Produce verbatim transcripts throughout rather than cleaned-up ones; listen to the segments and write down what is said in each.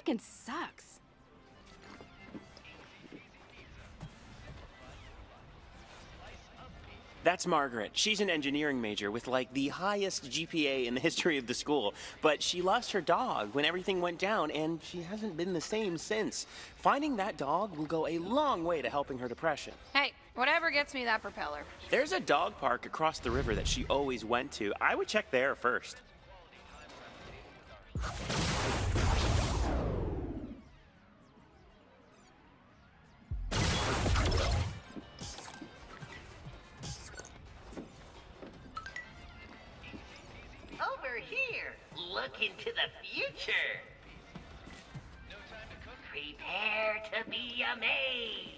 freaking sucks. That's Margaret. She's an engineering major with like the highest G P A in the history of the school. But she lost her dog when everything went down, and she hasn't been the same since. Finding that dog will go a long way to helping her depression. Hey, whatever gets me that propeller. There's a dog park across the river that she always went to. I would check there first. Over here, look into the future. Prepare to be amazed.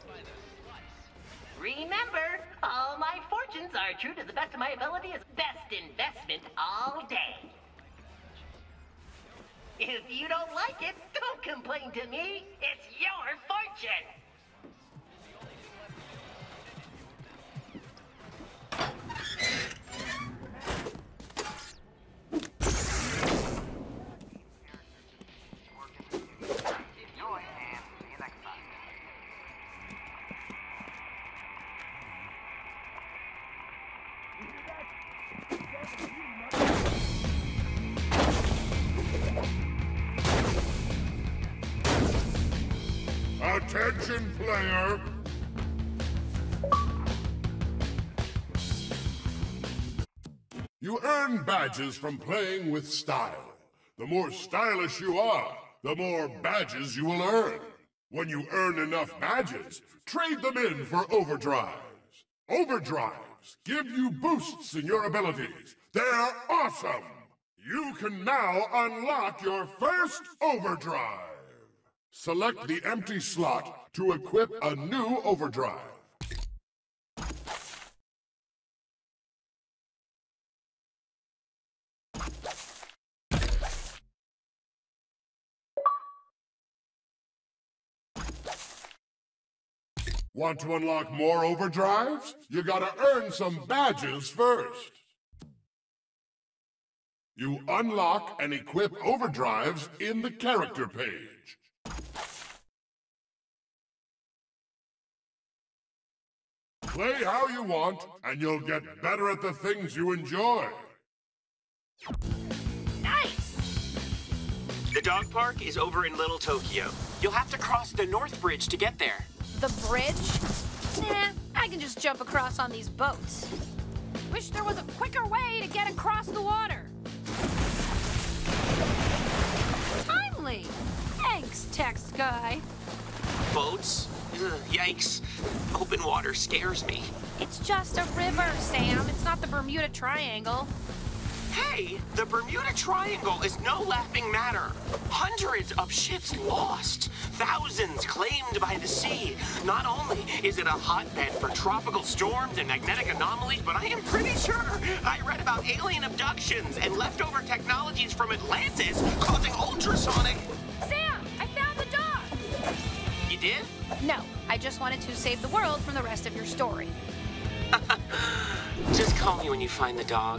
Remember, all my fortunes are true to the best of my ability is best investment all day. If you don't like it, don't complain to me. It's your fortune. Attention, player! You earn badges from playing with style. The more stylish you are, the more badges you will earn. When you earn enough badges, trade them in for overdrives. Overdrives give you boosts in your abilities. They're awesome! You can now unlock your first overdrive. Select the empty slot to equip a new overdrive. Want to unlock more overdrives? You gotta earn some badges first. You unlock and equip overdrives in the character page. Play how you want, and you'll get better at the things you enjoy. Nice! The dog park is over in Little Tokyo. You'll have to cross the North Bridge to get there. The bridge? Nah, I can just jump across on these boats. Wish there was a quicker way to get across the water. Timely! Thanks, text guy. Boats? Ugh, yikes. Open water scares me. It's just a river, Sam. It's not the Bermuda Triangle. Hey, the Bermuda Triangle is no laughing matter. Hundreds of ships lost. Thousands claimed by the sea. Not only is it a hotbed for tropical storms and magnetic anomalies, but I am pretty sure I read about alien abductions and leftover technologies from Atlantis causing ultrasonic... Sam, I found the dog! You did? No, I just wanted to save the world from the rest of your story. Just call me when you find the dog.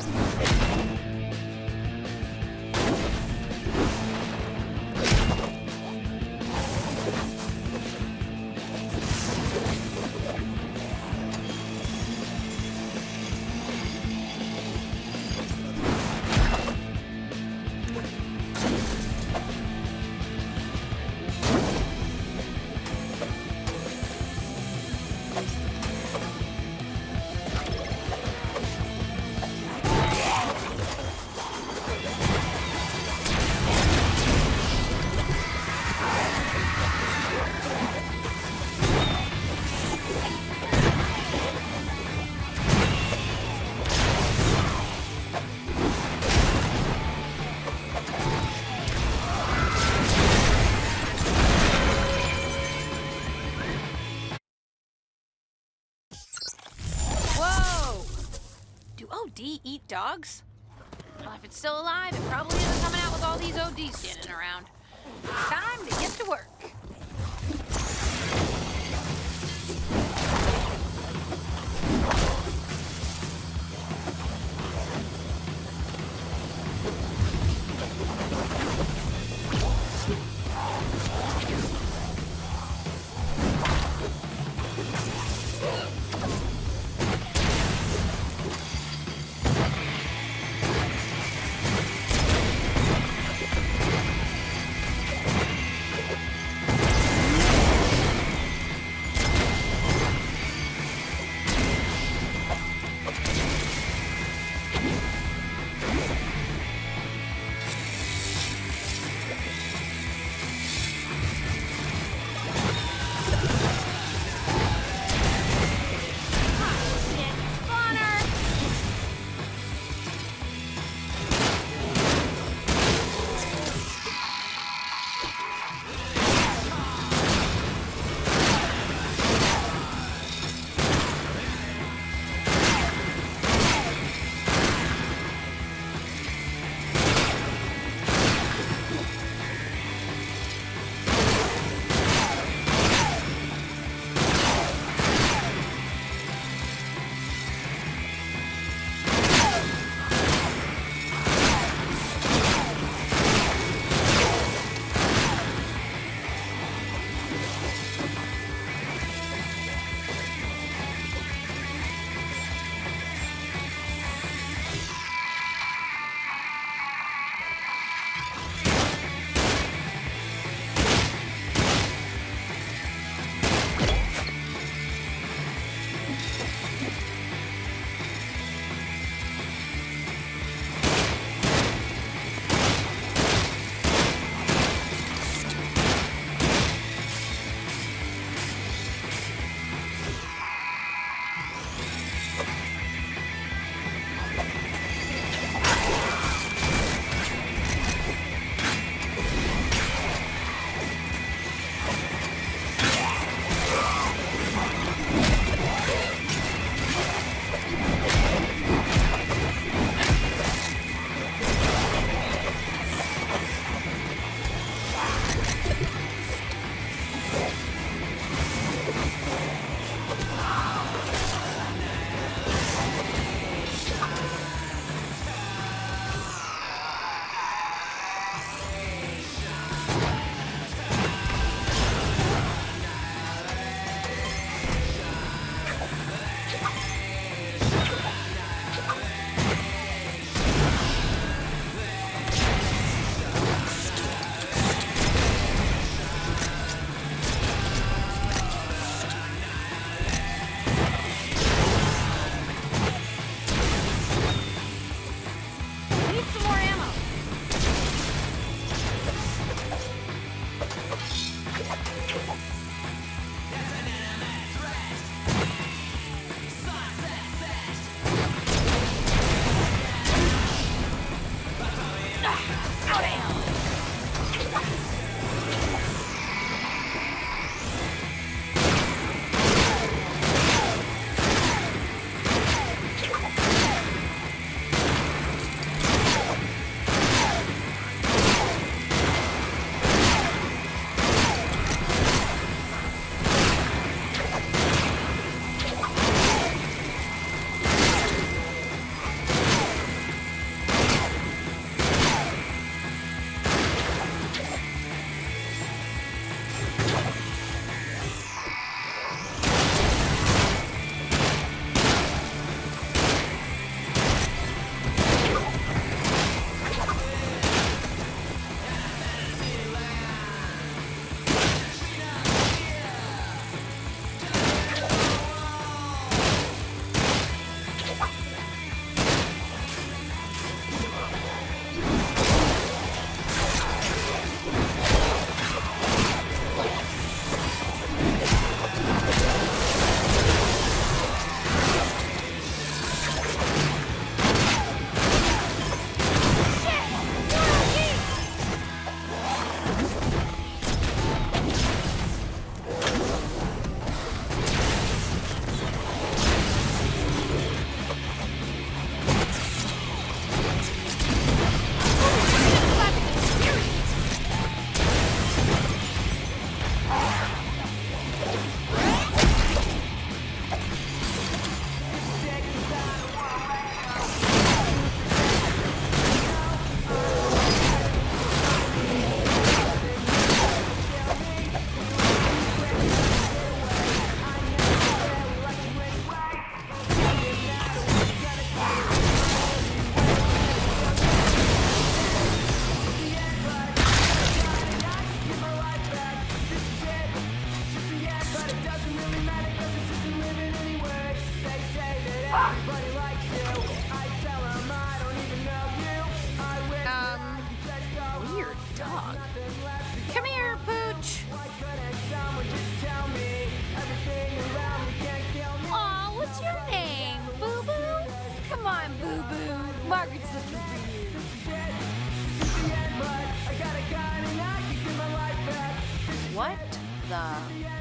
O D eat dogs? Well, if it's still alive, it probably isn't coming out with all these O Ds standing around. Time to get to work.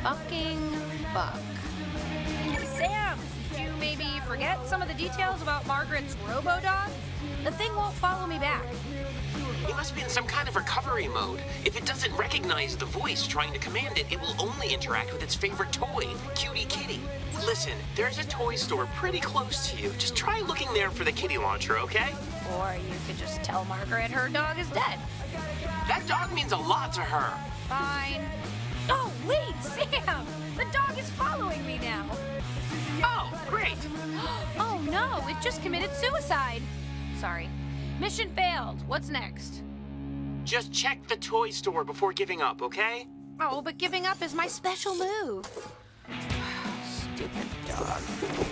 fucking fuck. Sam, did you maybe forget some of the details about Margaret's Robo Dog? The thing won't follow me back. He must be in some kind of recovery mode. If it doesn't recognize the voice trying to command it, it will only interact with its favorite toy, Cutie Kitty. Listen, there's a toy store pretty close to you. Just try looking there for the kitty launcher, okay? Or you could just tell Margaret her dog is dead. That dog means a lot to her. Fine. Oh, wait, Sam! The dog is following me now. Oh, great. Oh, no, it just committed suicide. Sorry. Mission failed. What's next? Just check the toy store before giving up, okay? Oh, but giving up is my special move. Stupid dog.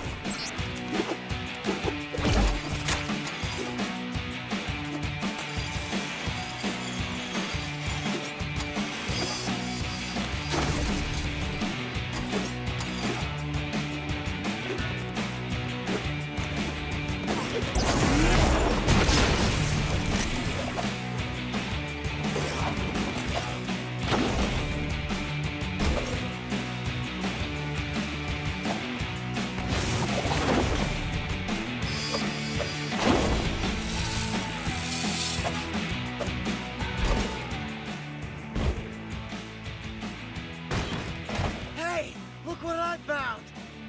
Look what I found!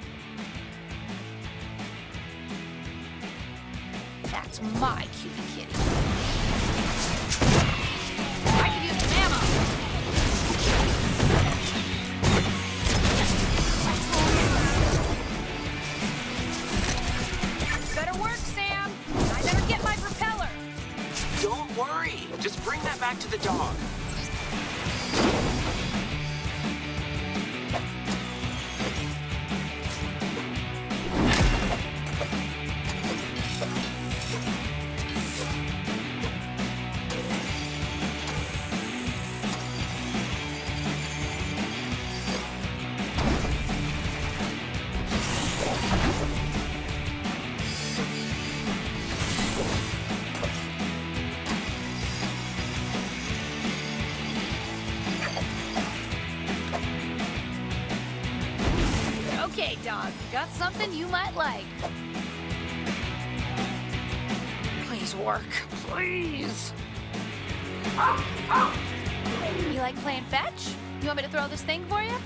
That's my cutie kitty. I could use some ammo. Better work, Sam. I better get my propeller. Don't worry. Just bring that back to the dog. Okay, dog, got something you might like. Please work, please. You like playing fetch? You want me to throw this thing for you?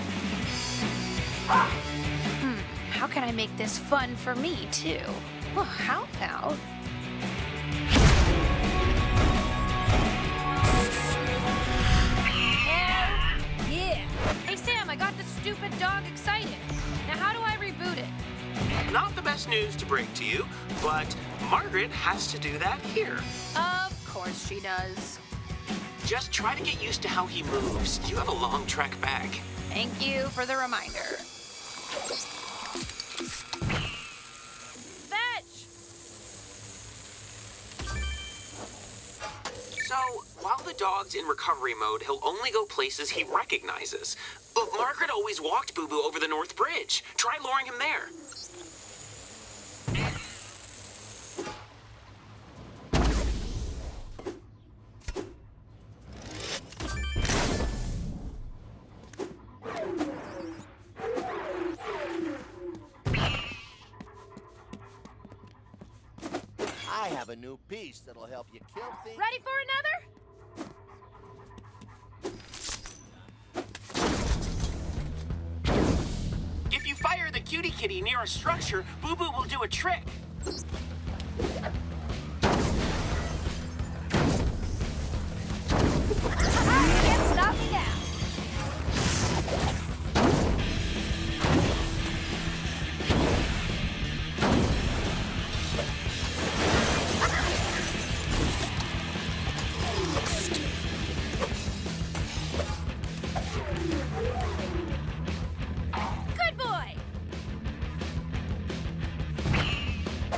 Hmm, how can I make this fun for me, too? Well, how about... Yeah! Hey, Sam, I got this stupid dog excited. Now, how do I reboot it? Not the best news to break to you, but Margaret has to do that here. Of course she does. Just try to get used to how he moves. You have a long trek back. Thank you for the reminder. Fetch! So, while the dog's in recovery mode, he'll only go places he recognizes. But Margaret always walked Boo Boo over the North Bridge. Try luring him there. I have a new piece that'll help you kill things. Ready for another? If you fire the cutie kitty near a structure, Boo Boo will do a trick. Can't stop me now. Good boy.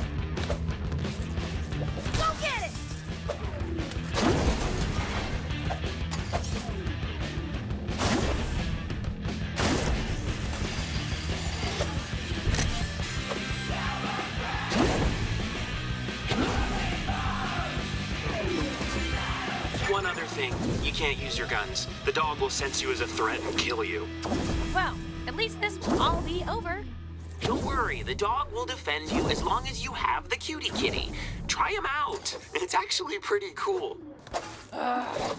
One other thing, you can't use your guns. The dog will sense you as a threat and kill you. Well, at least this will all be over. Don't worry, the dog will defend you as long as you have the cutie kitty. Try him out. It's actually pretty cool. Uh.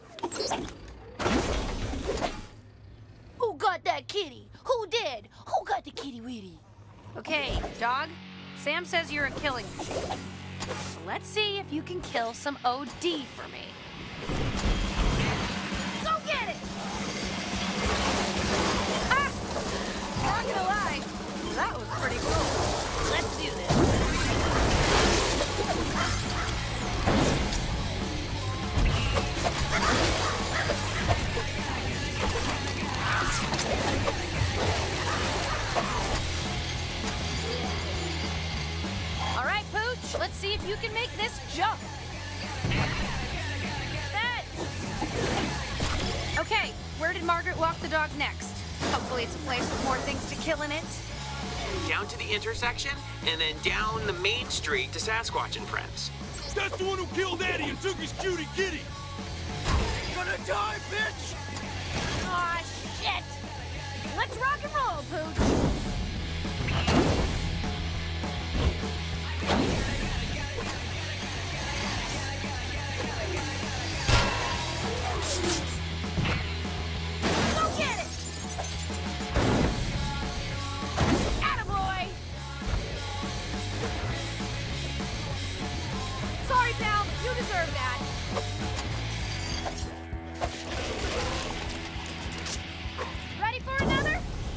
Who got that kitty? Who did? Who got the kitty witty? Okay, dog. Sam says you're a killing machine. So let's see if you can kill some O D for me. Go get it! Ah! Not gonna lie, that was pretty cool. Let's do this. All right, Pooch, let's see if you can make this jump. That. Okay, where did Margaret walk the dog next? Hopefully it's a place with more things to kill in it. Down to the intersection, and then down the main street to Sasquatch and Friends. That's the one who killed Eddie and took his cutie kitty! Gonna die, bitch! Aw, shit! Let's rock and roll, Pooch. Go get it! Attaboy! Sorry, pal, you deserve that. Ready for another?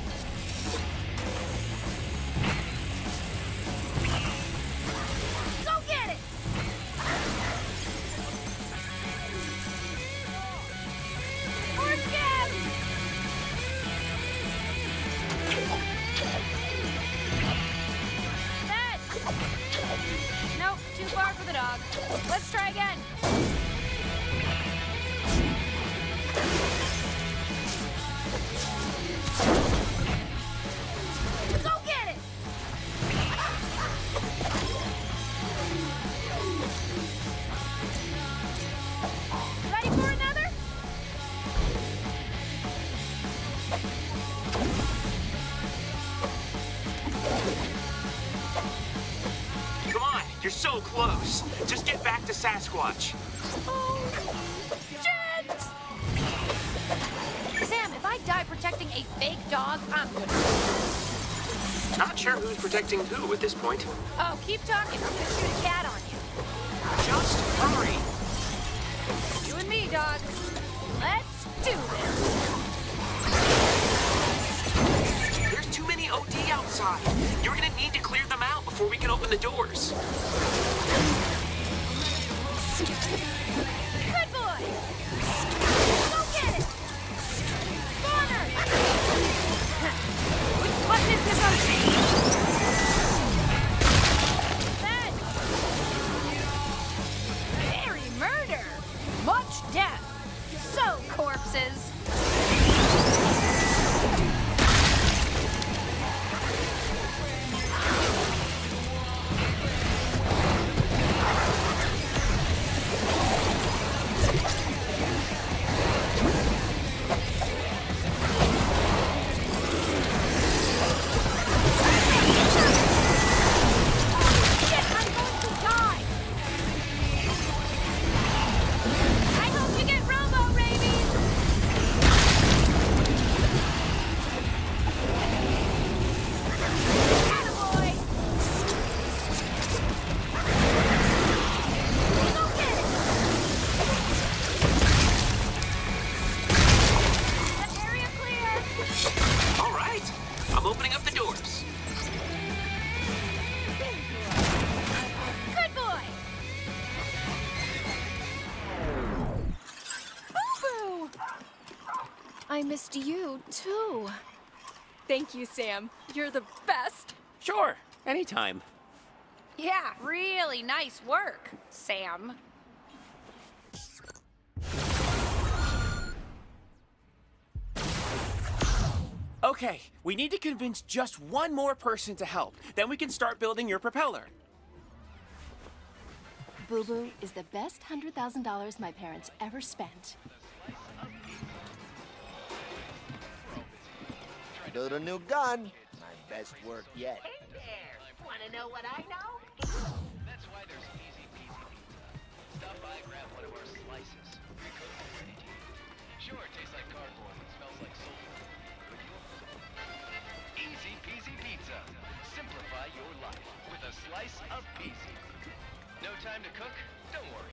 Go get it! Horse gab! That! Nope, too far for the dog. Let's try again. Go get it! Ready for another? Come on, you're so close. Just get back to Sasquatch. Oh, shit! Sam, if I die protecting a fake dog, I'm good. Not sure who's protecting who at this point. Oh, keep talking. I'm gonna shoot a cat on you. Just hurry. You and me, dog. Let's do this. There's too many O D outside. You're gonna need to clear them out before we can open the doors. Good boy. Go get it. Spawner. Which button is this on? That. Very murder. Much death. So corpses. Shit, I'm going to die. I hope you get Robo rabies. Attaboy. Go get it. That area clear. All right, I'm opening up the doors. Good boy. Boo-boo. I missed you, too. Thank you, Sam. You're the best. Sure, anytime. Yeah, really nice work, Sam. Okay, we need to convince just one more person to help. Then we can start building your propeller. Boo Boo is the best one hundred thousand dollars my parents ever spent. Build a new gun. My best work yet. Hey there! Wanna know what I know? That's why there's easy peasy. Stop by, grab one of our slices. Pre-cooked and ready to eat. Sure, it tastes like cardboard and smells like sulfur. But you'll... Easy peasy pizza. Simplify your life with a slice of peasy. No time to cook? Don't worry.